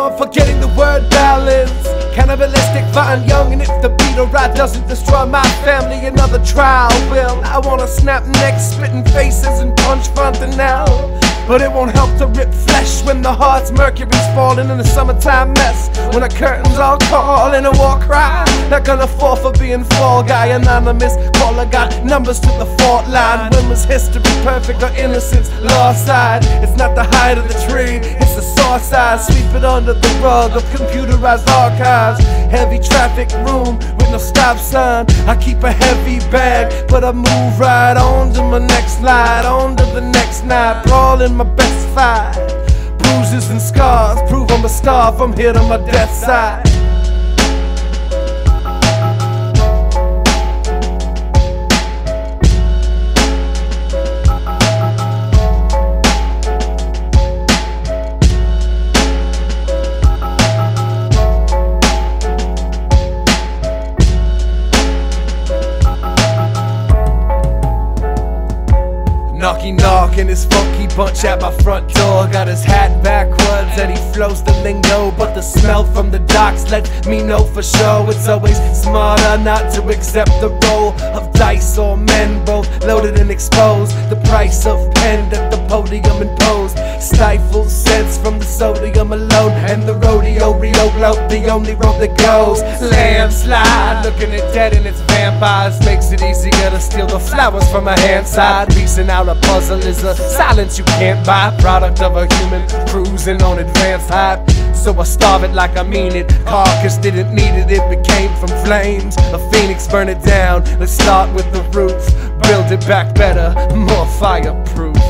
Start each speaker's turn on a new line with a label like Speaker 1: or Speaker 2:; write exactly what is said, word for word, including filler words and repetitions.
Speaker 1: on, forgetting the word balance. Cannibalistic, fine, young, and if the beat or ride doesn't destroy my family, another trial will. I wanna snap necks, spitting faces, and punch Fontanelle. But it won't help to rip flesh when the heart's mercury's falling in the summertime mess. When the curtains all call in a war cry, not gonna fall for being fall guy. Anonymous caller got numbers to the fault line. When was history perfect or innocence lost side? It's not the height of the tree, it's the saw side. Sweep it under the rug of computerized archives. Heavy traffic room with no stop sign. I keep a heavy bag, but I move right on to my next slide, on to the next night, brawling my best fight. Bruises and scars prove I'm a star from here to my death side. Knocky knock in his funky bunch at my front door. Got his hat backwards and he flows the lingo, but the smell from the docks lets me know for sure it's always smarter not to accept the role of dice or men, both loaded and exposed. The price of pen that the podium imposed stifles sense from the sodium alone, and the rodeo Riolo, the only road that goes. Landslide, looking at dead and its vampires makes it easier to steal the flowers from a hand side. Piecing out a puzzle is a silence you can't buy, product of a human cruising on advanced hype. So I starve it like I mean it. Carcass didn't need it, it became from flames. A phoenix burn it down. Let's start with the roof, build it back better, more fireproof.